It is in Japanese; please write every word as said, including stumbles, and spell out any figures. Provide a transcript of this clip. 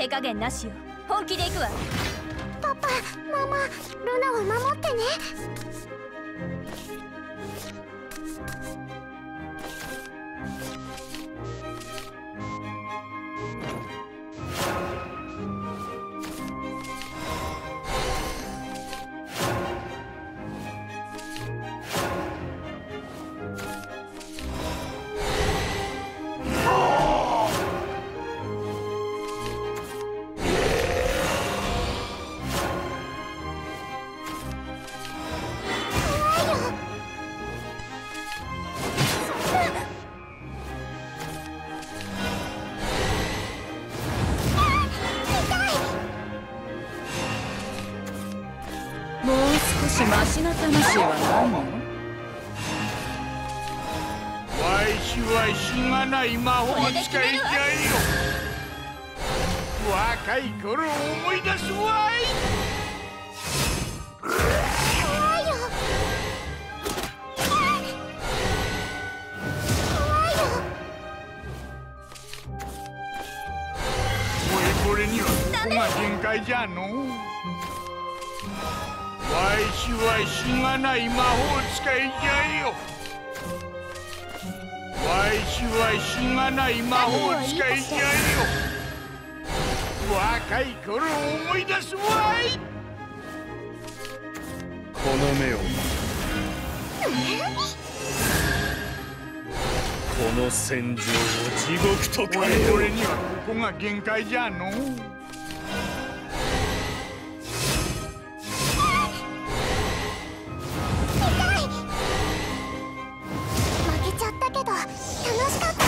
手加減なしよ。本気で行くわ。 パパ、ママ、ルナを守ってね。 マシな魂はないの？ わいしはしがない魔法使いじゃよ。若い頃を思い出すわい。 怖いよ。怖いよ。 これこれにはここが限界じゃの。わいしはしがない魔法使いじゃよ。わいしはしがない魔法使いじゃよ。若い頃を思い出すわい。 この目をこの戦場を地獄と変えよう。 俺にはここが限界じゃの。 負けちゃったけど楽しかった。